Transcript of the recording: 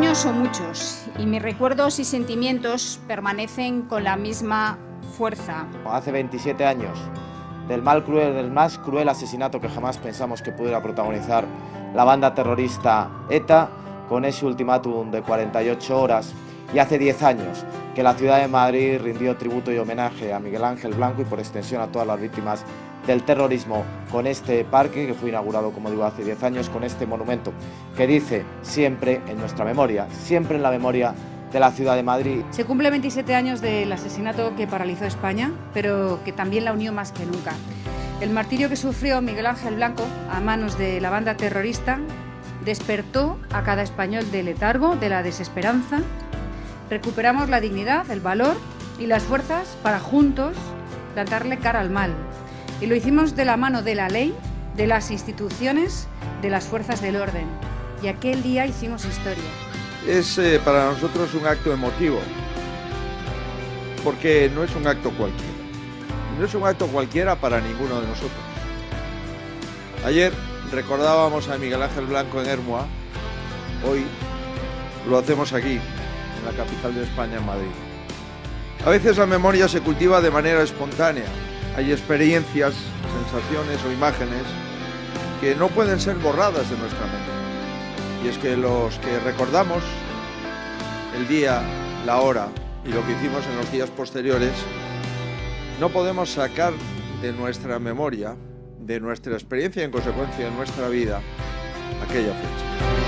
años son muchos y mis recuerdos y sentimientos permanecen con la misma fuerza. Hace 27 años del más cruel asesinato que jamás pensamos que pudiera protagonizar la banda terrorista ETA, con ese ultimátum de 48 horas, y hace 10 años que la ciudad de Madrid rindió tributo y homenaje a Miguel Ángel Blanco y por extensión a todas las víctimas del terrorismo con este parque que fue inaugurado, como digo, hace 10 años, con este monumento que dice siempre en nuestra memoria, siempre en la memoria de la ciudad de Madrid. Se cumple 27 años del asesinato que paralizó España, pero que también la unió más que nunca. El martirio que sufrió Miguel Ángel Blanco a manos de la banda terrorista despertó a cada español del letargo, de la desesperanza. Recuperamos la dignidad, el valor y las fuerzas para juntos plantarle cara al mal. Y lo hicimos de la mano de la ley, de las instituciones, de las fuerzas del orden. Y aquel día hicimos historia. Es para nosotros un acto emotivo, porque no es un acto cualquiera. No es un acto cualquiera para ninguno de nosotros. Ayer recordábamos a Miguel Ángel Blanco en Ermua, hoy lo hacemos aquí, en la capital de España, en Madrid. A veces la memoria se cultiva de manera espontánea. Hay experiencias, sensaciones o imágenes que no pueden ser borradas de nuestra mente. Y es que los que recordamos el día, la hora y lo que hicimos en los días posteriores, no podemos sacar de nuestra memoria, de nuestra experiencia y en consecuencia de nuestra vida, aquella fecha.